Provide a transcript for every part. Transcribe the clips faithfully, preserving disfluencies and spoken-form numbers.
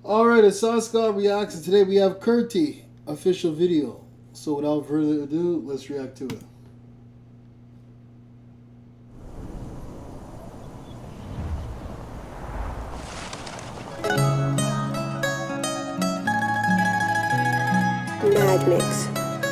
Alright, it's Scott Reacts, and today we have Kurti official video. So without further ado, let's react to it. Mad Mix.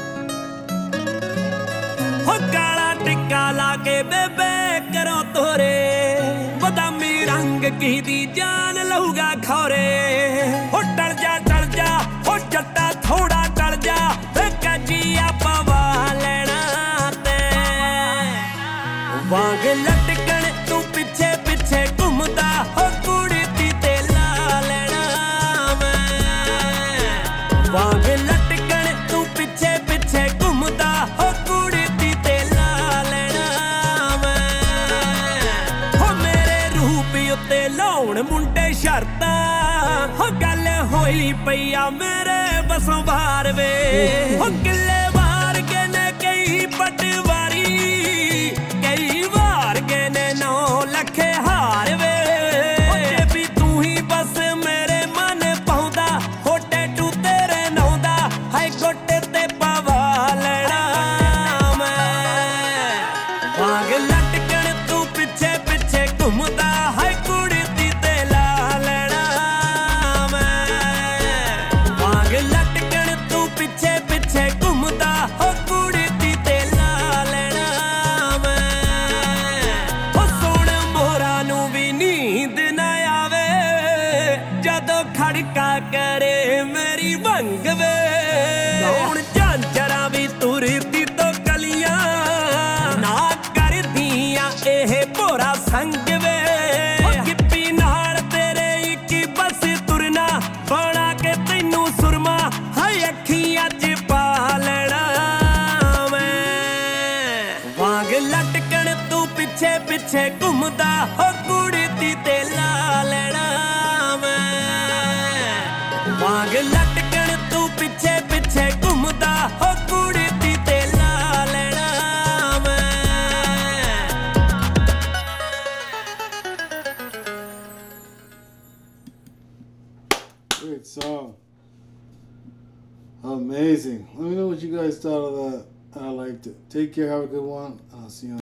हो काला टिक्का लाके बेबे करो तोरे बदामी रंग की दी जान लहूगा खौरे हो टल जा टल जा हो जट्टा थोड़ा टल जा कजिया पवा लेना ते वांग लटकन तू पिछे पिछे घूमदा हो कुड़ी दी ते ला लेना मैं वांग लटकन तू पिछे पिछे घूमदा हो कुड़ी दी ते ला लेना मैं हो मेरे रूप उत्ते लाउण मुंडे शर्तां हो गल होई पईया मेरे बसों बाहर वे हो किले वार के ने कई पटवारी कई वार के ने नौ लखे हार वे जे भी तू ही बस मेरे मन पाउंदा हो टैटू तेरे नौंदा हाय गोटे ते पवा लेना मैं वांग लटकन तू पिछे पिछे घूमदा हाय कुड़ी दी ते ला लेना मैं वांग लटकन तू पिछे पिछे घूमदा हो कुड़ी दी ते ला लेना मैं हो सोण मोरा नू भी नींद ना आवे जदों खड़का करे मेरी भंग वे हुण झांझरा भी तुरदी तो गलियां ना करदियां एह भोरा संग वे गिप्पी नाल तेरे इक बस तुरना बना के तैनू सुरमा हाय अखियां च पा लेना मैं वांग लटकन तू पिछे पिछे घूमदा हो कुड़ी दी ते ला लेना मैं वांग लटकन तू पिछे पिछे घूमदा हो कुड़ी दी ते ला लेना मैं Great song. Amazing. Let me know what you guys thought of that. I liked it. Take care. Have a good one. I'll see you.